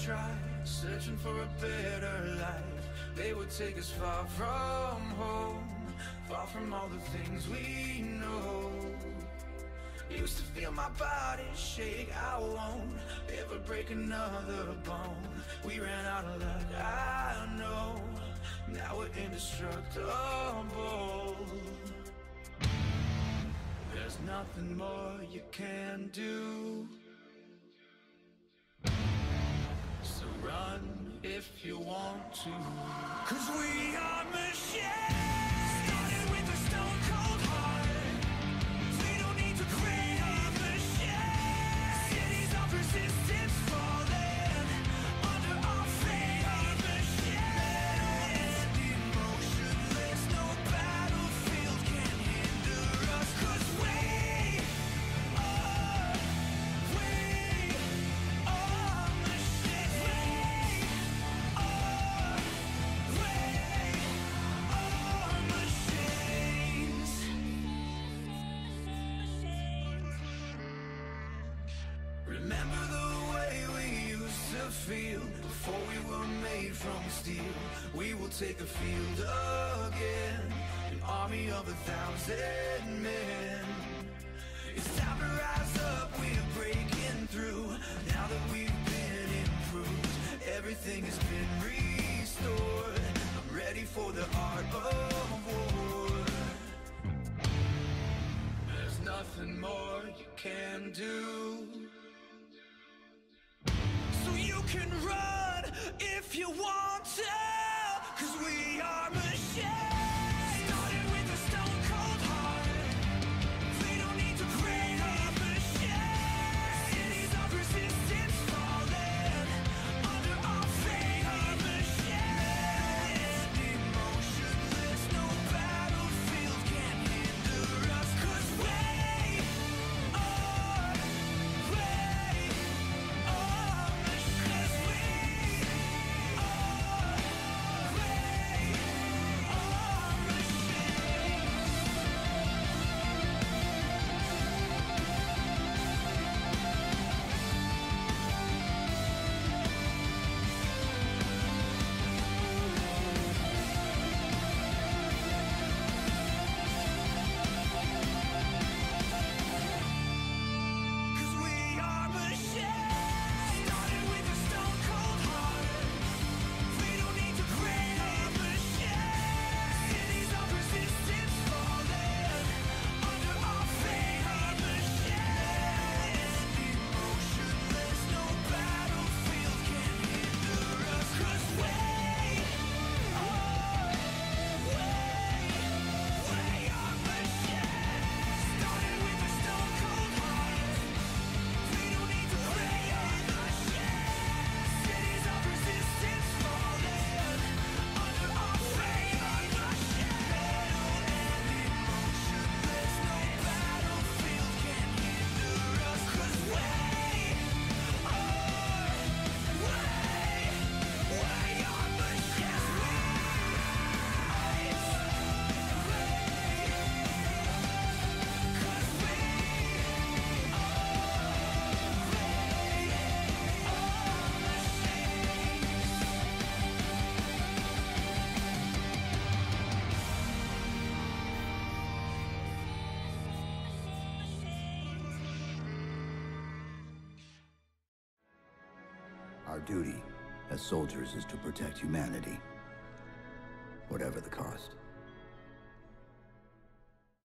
try, searching for a better life. They would take us far from home, far from all the things we know. Used to feel my body shake, I won't ever break another bone. We ran out of luck, I know, now we're indestructible. There's nothing more you can do, so run if you want to. 'Cause we are machines. Remember the way we used to feel before we were made from steel. We will take the field again, an army of 1,000 men. It's time to rise up, we're breaking through. Now that we've been improved, everything has been restored. I'm ready for the art of war. There's nothing more you can do, so you can run if you want to. 'Cause we are machines. Started with a stone cold heart. We don't need to create a machine. Cities of resistance falling under our fate. A machine. Emotionless, no battlefield can hinder us. 'Cause we are Our duty as soldiers is to protect humanity, whatever the cost.